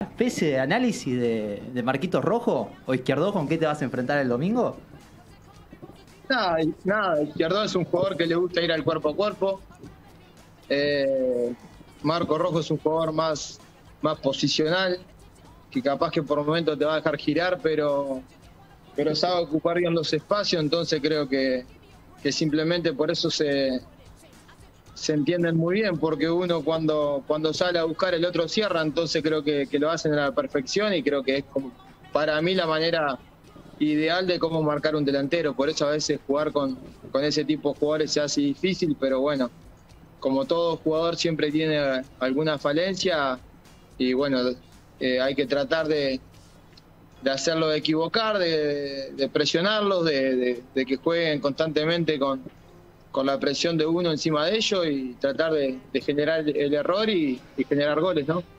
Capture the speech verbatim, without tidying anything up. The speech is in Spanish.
especie de análisis de, de Marquitos Rojo o Izquierdo, ¿con qué te vas a enfrentar el domingo? Nada, nada, Izquierdo es un jugador que le gusta ir al cuerpo a cuerpo. Eh, Marco Rojo es un jugador más, más posicional, que capaz que por momentos te va a dejar girar, pero, pero sabe ocupar bien los espacios, entonces creo que, que simplemente por eso se, se entienden muy bien, porque uno cuando, cuando sale a buscar el otro cierra, entonces creo que, que lo hacen a la perfección y creo que es como, para mí la manera ideal de cómo marcar un delantero. Por eso a veces jugar con, con ese tipo de jugadores se hace difícil, pero bueno, como todo jugador siempre tiene alguna falencia y bueno, eh, hay que tratar de, de hacerlo de equivocar, de, de presionarlos, de, de, de que jueguen constantemente con, con la presión de uno encima de ellos y tratar de, de generar el error y, y generar goles, ¿no?